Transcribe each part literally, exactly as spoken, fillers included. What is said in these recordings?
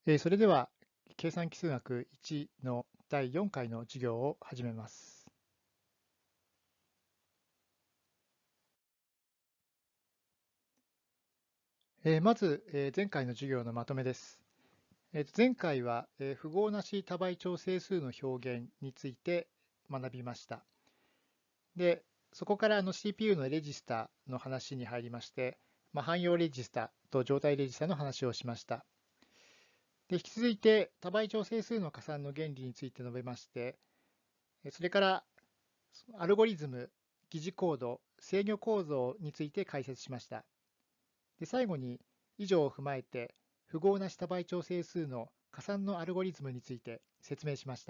えーそれでは、計算基数学いちのだいよんかいの授業を始めます。えーまず、えー前回の授業のまとめです。えーと前回は、えー符号なし多倍調整数の表現について学びました。で、そこからあの シーピーユー のレジスタの話に入りまして、まあ、汎用レジスタと状態レジスタの話をしました。で、引き続いて多倍調整数の加算の原理について述べまして、えそれからアルゴリズム、疑似コード、制御構造について解説しました。で、最後に以上を踏まえて符号なし多倍調整数の加算のアルゴリズムについて説明しました。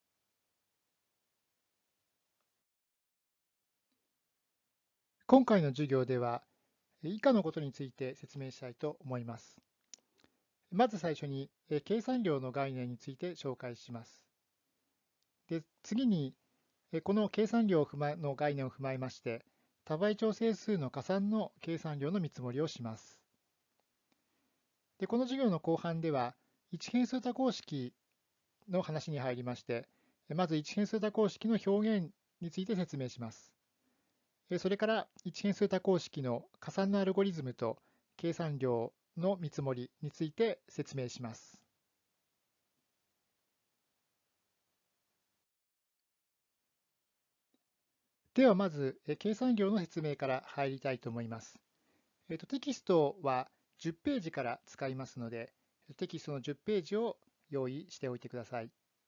今回の授業では以下のことについて説明したいと思います。まず最初に計算量の概念について紹介します。で、次にこの計算量の概念を踏まえまして多倍調整数の加算の計算量の見積もりをします。で、この授業の後半では、一変数多項式の話に入りまして、まず一変数多項式の表現について説明します。それから一変数多項式の加算のアルゴリズムと計算量の見積もりについて説明します。ではまず、計算量の説明から入りたいと思います。えっと、テキストはじゅっページから使いますので、テキストのじゅっページを用意しておいてください。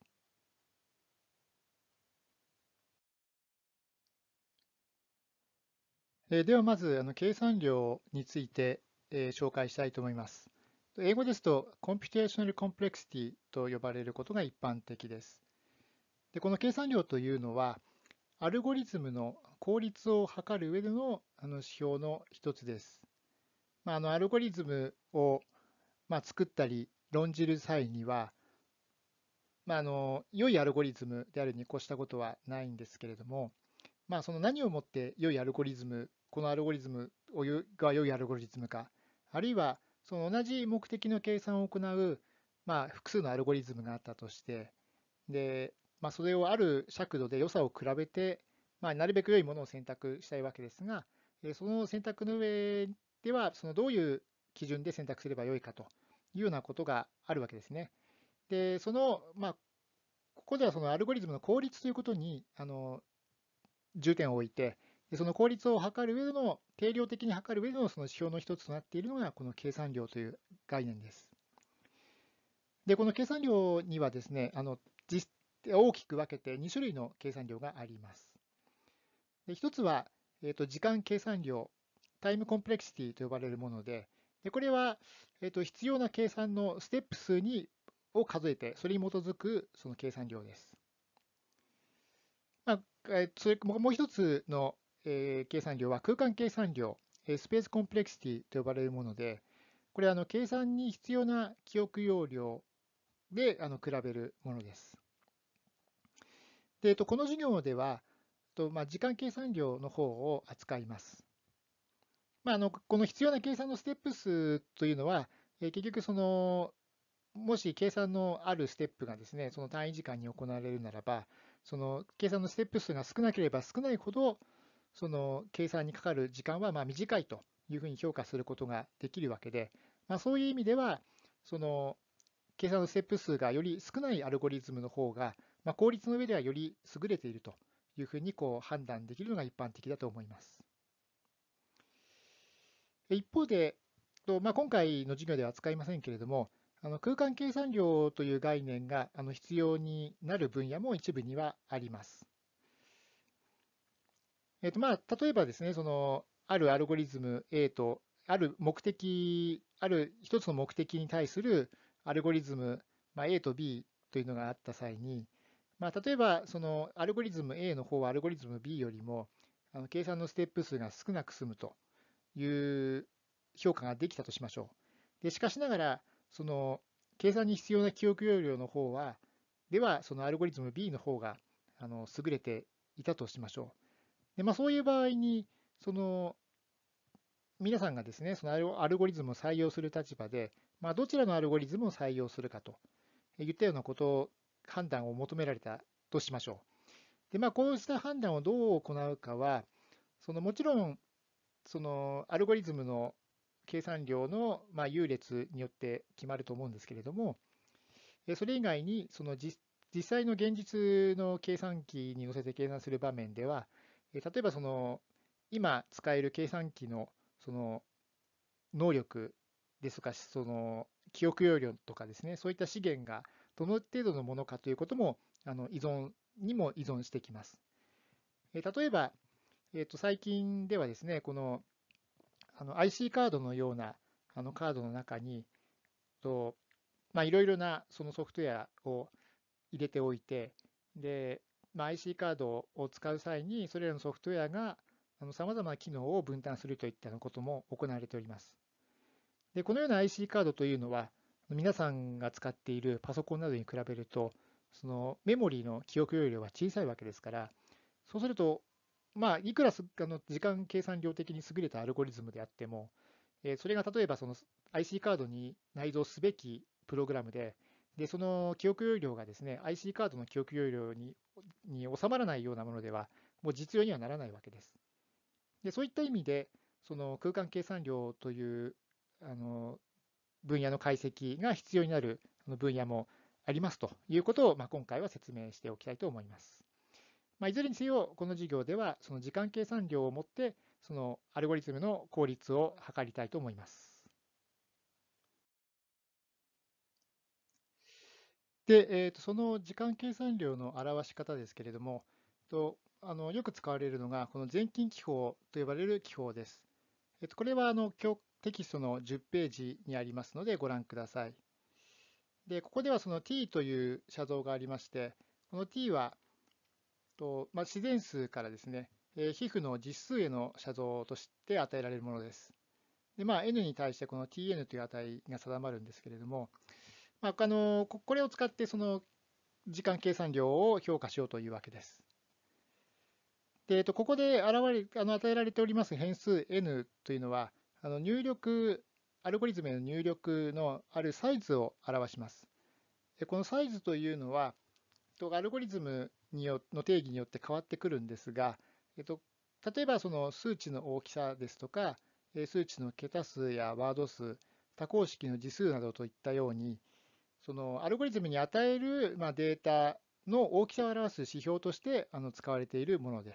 えーではまずあの計算量について、えー紹介したいと思います。英語ですと Computational Complexity と呼ばれることが一般的です。で、この計算量というのは、アルゴリズムの効率を測る上でのあの指標の一つです。まあ、あのアルゴリズムを、まあ、作ったり論じる際には、まあ、あの良いアルゴリズムであるに越したことはないんですけれども、まあ、その何をもって良いアルゴリズム、このアルゴリズムをが良いアルゴリズムか、あるいはその同じ目的の計算を行う、まあ、複数のアルゴリズムがあったとして、で、まあ、それをある尺度で良さを比べて、まあ、なるべく良いものを選択したいわけですが、その選択の上では、そのどういう基準で選択すればよいかというようなことがあるわけですね。で、その、まあ、ここではそのアルゴリズムの効率ということにあの重点を置いて、でその効率を測る上での、定量的に測る上でのその指標の一つとなっているのが、この計算量という概念です。で、この計算量にはですね、あの実大きく分けてに種類の計算量があります。で一つは、えーと、時間計算量、タイムコンプレクシティと呼ばれるもので、でこれは、えーと、必要な計算のステップ数にを数えて、それに基づくその計算量です。まあ、えそれもう一つの、えー計算量は空間計算量、えスペースコンプレクシティと呼ばれるもので、これはあの計算に必要な記憶容量であの比べるものです。で、えっと、この授業では、とまあ、時間計算量の方を扱います。まあ、あのこの必要な計算のステップ数というのは、えー結局その、もし計算のあるステップがですね、その単位時間に行われるならば、その計算のステップ数が少なければ少ないほど、その計算にかかる時間はまあ短いというふうに評価することができるわけで、まあ、そういう意味では、その計算のステップ数がより少ないアルゴリズムの方が、まあ、効率の上ではより優れているというふうにこう判断できるのが一般的だと思います。一方で、とまあ、今回の授業では扱いませんけれども、あの空間計算量という概念があの必要になる分野も一部にはあります。えっとまあ、例えばですね、そのあるアルゴリズム A と、ある目的、ある一つの目的に対するアルゴリズム、まあ、A と B というのがあった際に、まあ、例えばそのアルゴリズム A の方はアルゴリズム B よりもあの計算のステップ数が少なく済むという評価ができたとしましょう。でしかしながら、その計算に必要な記憶容量の方は、ではそのアルゴリズム B の方があの優れていたとしましょう。で、まあ、そういう場合に、その皆さんがですね、そのアルアルゴリズムを採用する立場で、まあ、どちらのアルゴリズムを採用するかといったようなことを、判断を求められたとしましょう。で、まあ、こうした判断をどう行うかは、そのもちろん、そのアルゴリズムの計算量のまあ優劣によって決まると思うんですけれども、それ以外にその実実際の現実の計算機に乗せて計算する場面では、例えばその今使える計算機のその能力ですとか、その記憶容量とかですね、そういった資源がどの程度のものかということもあの依存にも依存してきます。例えば、えーと最近ではですね、このあの アイシー カードのようなあのカードの中に、とまあ、いろいろなそのソフトウェアを入れておいて、で、まあ、アイシー カードを使う際に、それらのソフトウェアがさまざまな機能を分担するといったことも行われております。で、このような アイシー カードというのは、皆さんが使っているパソコンなどに比べると、そのメモリーの記憶容量は小さいわけですから、そうすると、まあ、いくらすあの時間計算量的に優れたアルゴリズムであっても、えーそれが例えばその アイシー カードに内蔵すべきプログラムで、で、その記憶容量がですね、アイシー カードの記憶容量にに収まらないようなものでは、もう実用にはならないわけです。で、そういった意味で、その空間計算量というあの分野の解析が必要になる分野もありますということを、まあ、今回は説明しておきたいと思います。まあ、いずれにせよ、この授業では、その時間計算量をもって、そのアルゴリズムの効率を測りたいと思います。で、えーと、その時間計算量の表し方ですけれども、とあのよく使われるのが、この前近記法と呼ばれる記法です。えっと、これはあの教テキストのじゅっページにありますので、ご覧ください。で、ここではその t という写像がありまして、この t はと、まあ、自然数からですね、えー皮膚の実数への写像として与えられるものです。で、まあ、n に対してこの tn という値が定まるんですけれども、まあ、あのここれを使ってその時間計算量を評価しようというわけです。で、えっと、ここで現れ、あの与えられております変数 n というのは、あの入力、アルゴリズムへの入力のあるサイズを表します。で、このサイズというのは、アルゴリズムによの定義によって変わってくるんですが、えっと、例えばその数値の大きさですとか、数値の桁数やワード数、多項式の次数などといったように、そのアルゴリズムに与える、まあ、データの大きさを表す指標としてあの使われているものです。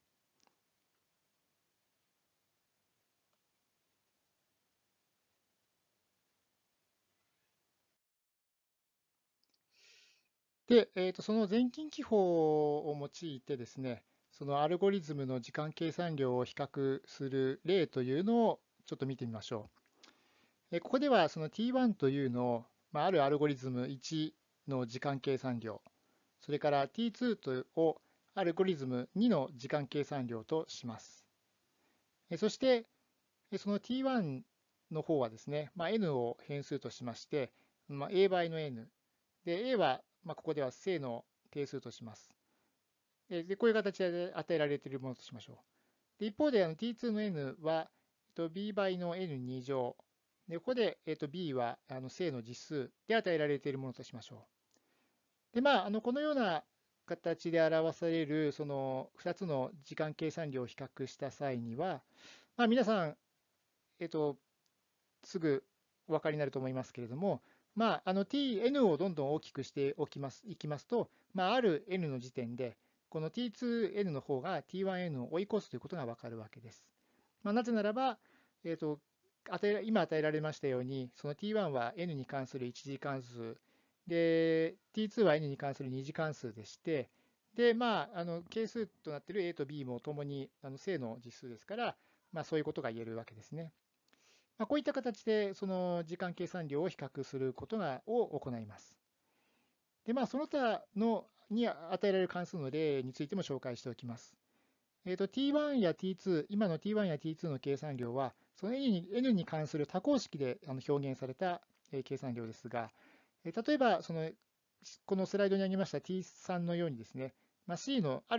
で、えーと、その前近記法を用いてですね、そのアルゴリズムの時間計算量を比較する例というのをちょっと見てみましょう。えここではその ティーワン というのを、まあ、あるアルゴリズムいちの時間計算量、それから ティーツー とをアルゴリズムにの時間計算量とします。えそしてその ティーワン の方はですね、まあ、n を変数としまして、まあ、a 倍の n。で、a は、まあ、ここでは正の定数とします。で、こういう形で与えられているものとしましょう。で一方で、あの ティーツー の n は、b 倍の n に乗。で、ここで、えっと、b はあの正の実数で与えられているものとしましょう。で、まあ、あのこのような形で表されるそのふたつの時間計算量を比較した際には、まあ、皆さん、えっと、すぐお分かりになると思いますけれども、まあ、あの t、n をどんどん大きくしておきます、いきますと、まあ、ある n の時点で、この ティーツーエヌ の方が ティーワンエヌ を追い越すということが分かるわけです。まあ、なぜならば、えーと、与え今与えられましたように、その ティーワン は n に関する一次関数、で、ティーツー は n に関する二次関数でして、で、まあ、あの係数となっている a と b もともにあの正の実数ですから、まあ、そういうことが言えるわけですね。まあ、こういった形でその時間計算量を比較することがを行います。で、まあ、その他のに与えられる関数の例についても紹介しておきます。えーと、ティーワン や ティーツー、今の ティーワン や ティーツー の計算量は、その n に n に関する多項式であの表現された計算量ですが、例えばそのこのスライドにありました ティースリー のようにですね、まあ、C のある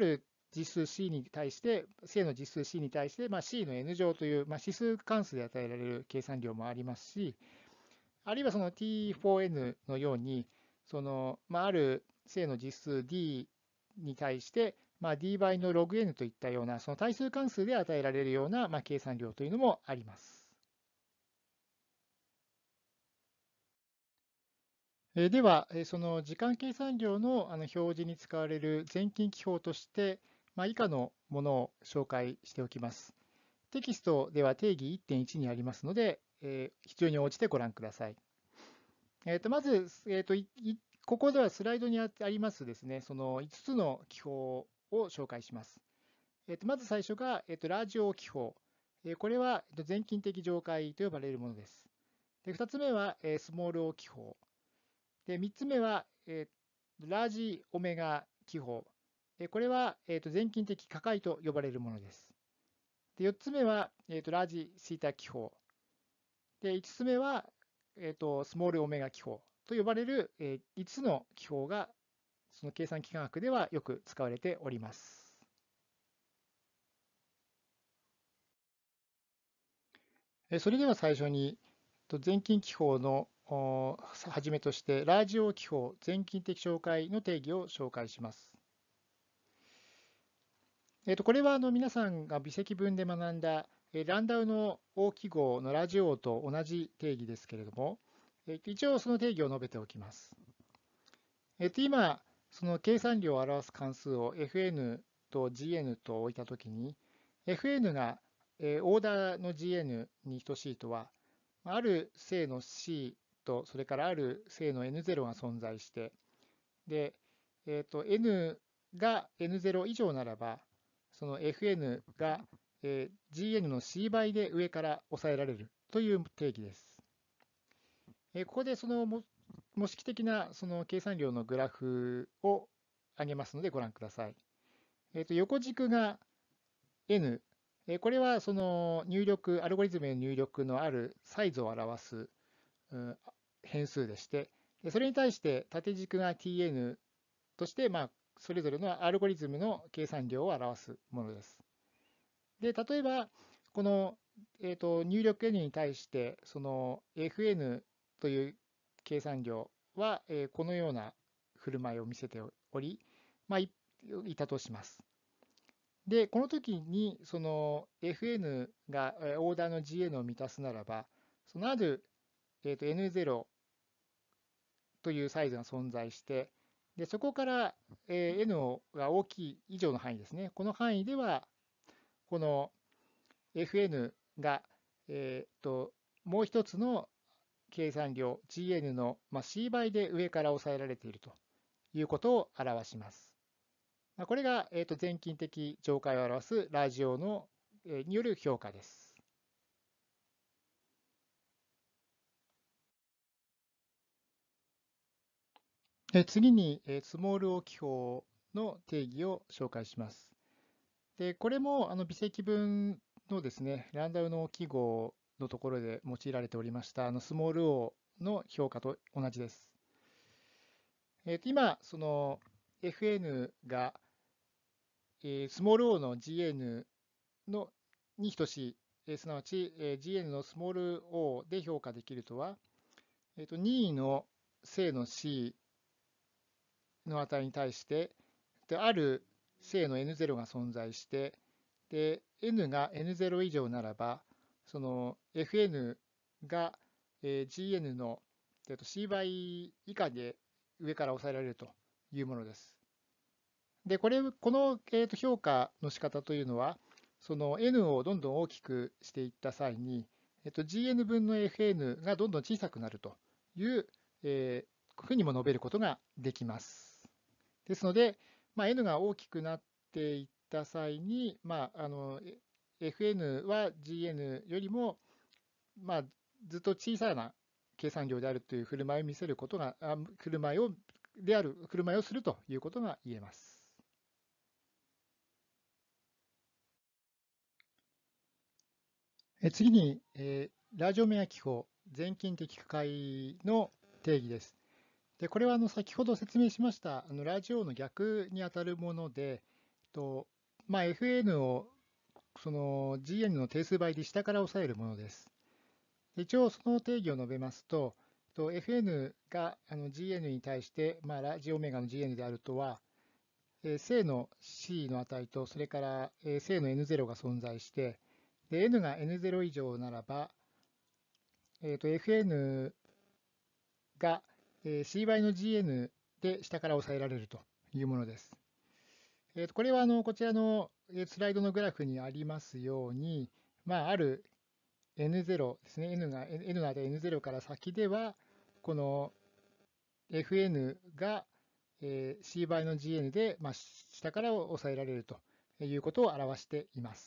実数 C に対して、正の実数 C に対して、まあ、C の N 乗という、まあ、指数関数で与えられる計算量もありますし、あるいはその ティーフォーエヌ のように、その、まあ、ある正の実数 D に対して、まあ、D 倍の ログ N といったような、その対数関数で与えられるような、まあ、計算量というのもあります。えーでは、えーその時間計算量のあの表示に使われる全近記法として、まあ、以下のものを紹介しておきます。テキストでは定義いってんいちにありますので、えー必要に応じてご覧ください。えーとまず、えーといいここではスライドにあありますですね、そのいつつの記法を紹介します。えーとまず最初が、えーとラジオ記法。えーこれはえーと全近的上階と呼ばれるものです。でふたつめは、えースモール O 記法。で、みっつめは、えーラージオメガ記法。えーこれは、えーと全近的可解と呼ばれるものです。で、よっつめは、えーとラージシータ記法。で、いつつめは、えーとスモールオメガ記法と呼ばれる、えーいつつの記法が、その計算機科学ではよく使われております。えーそれでは最初に、と全近記法のおはじめとして、ラージオ記法、全近的紹介の定義を紹介します。えーと、これはあの皆さんが微積分で学んだ、えーランダウの O 記号のラジオと同じ定義ですけれども、えーと一応その定義を述べておきます。えーと今、その計算量を表す関数を エフエヌ と ジーエヌ と置いたときに、エフエヌ が、えーオーダーの ジーエヌ に等しいとは、ある正の C と、それからある正の エヌゼロ が存在して、で、えーと、N が エヌゼロ 以上ならば、その エフエヌ が、えー ジーエヌ の C 倍で上から抑えられるという定義です。えーここでその模模式的なその計算量のグラフを挙げますのでご覧ください。えーと、横軸が N、えーこれはその入力、アルゴリズムへの入力のあるサイズを表すうん変数でして、でそれに対して縦軸が ティーエヌ として、まあ、それぞれのアルゴリズムの計算量を表すものです。で、例えば、この、えーと、入力 N に対して、その エフエヌ という計算量は、えーこのような振る舞いを見せており、まあ、いいたとします。で、この時に、その エフエヌ がえーオーダーの ジーエヌ を満たすならば、そのある、えーと エヌゼロ というサイズが存在して、でそこから、えー N が大きい以上の範囲ですね。この範囲では、この エフエヌ が、えーともう一つの計算量 ジーエヌ の、まあ、C 倍で上から抑えられているということを表します。まあ、これが、えーと全近的上階を表すラジオの、えーによる評価です。え次に、えースモール O 記法の定義を紹介します。で、これもあの微積分のですね、ランダムの記号のところで用いられておりましたあのスモール o の評価と同じです。えーと今、その エフエヌ が、えースモール o の ジーエヌ のに等しい、えーすなわち、えー ジーエヌ のスモール o で評価できるとは、えーとにの正の C の値に対して、である正の エヌゼロ が存在して、で、N が エヌゼロ 以上ならば、その エフエヌ が、えー ジーエヌ の、えーと C 倍以下で上から抑えられるというものです。で、これ、この、えーと評価の仕方というのは、その N をどんどん大きくしていった際に、えーと ジーエヌ 分の エフエヌ がどんどん小さくなるという、えーふうにも述べることができます。ですので、まあ、N が大きくなっていった際に、まあ、あの エフエヌ は ジーエヌ よりも、まあ、ずっと小さな計算量であるという振る舞いを見せることが、あ振る舞いをである振る舞いをするということが言えます。え次に、えーラジオメア記法、全近的区解の定義です。で、これはあの先ほど説明しましたあのラジオの逆にあたるもので、とまあ、エフエヌ をその ジーエヌ の定数倍で下から抑えるものです。一応その定義を述べますと、エフエヌ があの ジーエヌ に対して、まあ、ラジオメガの ジーエヌ であるとは、正の C の値と、それから正の エヌゼロ が存在して、で N が エヌゼロ 以上ならば、えー、と エフエヌ が C 倍の ジーエヌ で下から抑えられるというものです。えー、とこれはあのこちらのスライドのグラフにありますように、まあ、ある エヌゼロ ですね、N が N の値 エヌゼロ から先では、この エフエヌ が C 倍の ジーエヌ で、まあ、下から抑えられるということを表しています。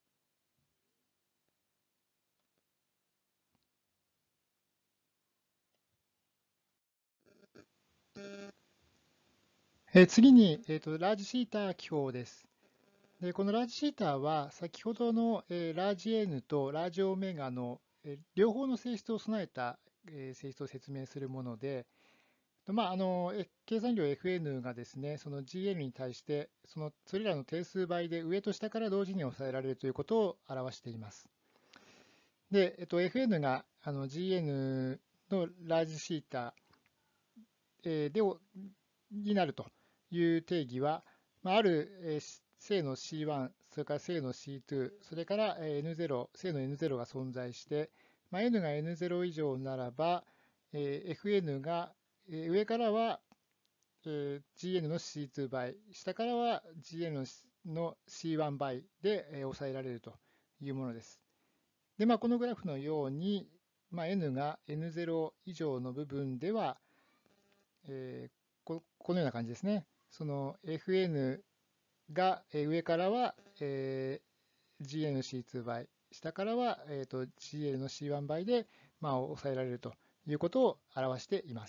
え次に、えーと、ラージシータ記法です。で、このラージシータは、先ほどの、えー、ラージ N とラージオメガの、えー両方の性質を備えた、えー性質を説明するもので、まあ、あのえ計算量 エフエヌ がですね、その ジーエヌ に対して、そのそれらの定数倍で上と下から同時に抑えられるということを表しています。で、えっと、エフエヌ があの ジーエヌ のラージシータ、えーでになるという定義は、まあ、ある、えー正の シーワン、それから正の シーツー、それから エヌゼロ、正の エヌゼロ が存在して、まあ、N が エヌゼロ 以上ならば、えー エフエヌ が、えー上からは、えー ジーエヌ の シーツー 倍、下からは ジーエヌ の シーワン 倍で、えー抑えられるというものです。で、まあ、このグラフのように、まあ、N が エヌゼロ 以上の部分では、えーここのような感じですね。その エフエヌ が上からは、えー ジーエヌ の シーツー 倍、下からは、えーと ジーエヌ の シーワン 倍で、まあ、抑えられるということを表しています。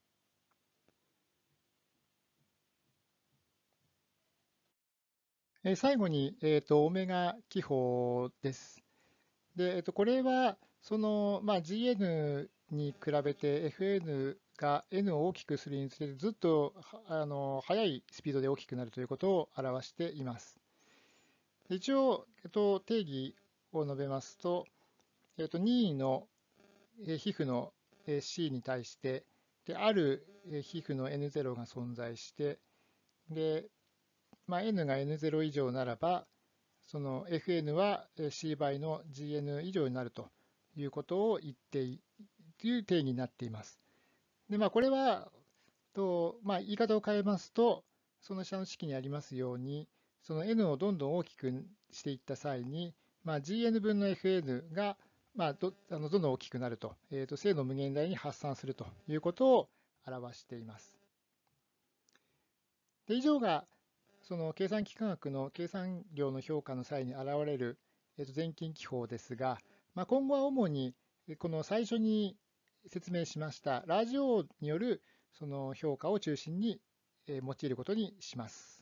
えー最後に、えーと、オメガ記法です。で、えーと、これは、その、まあ、ジーエヌ に比べて エフエヌ が N を大きくするにつれてずっとあの速いスピードで大きくなるということを表しています。一応、えっと、定義を述べますと、えっと、任意の皮膚の C に対して、である皮膚の エヌゼロ が存在して、で、まあ、N が エヌゼロ 以上ならば、その エフエヌ は C 倍の ジーエヌ 以上になるということを言っているという定義になっています。で、まあ、これは、とまあ、言い方を変えますと、その下の式にありますように、その N をどんどん大きくしていった際に、まあ、ジーエヌ 分の エフエヌ が、まあ、どあのどんどん大きくなると、えーと、正の無限大に発散するということを表しています。で以上がその計算機科学の計算量の評価の際に現れる、えーと、前近記法ですが、まあ、今後は主にこの最初に説明しましたラジオによるその評価を中心に用いることにします。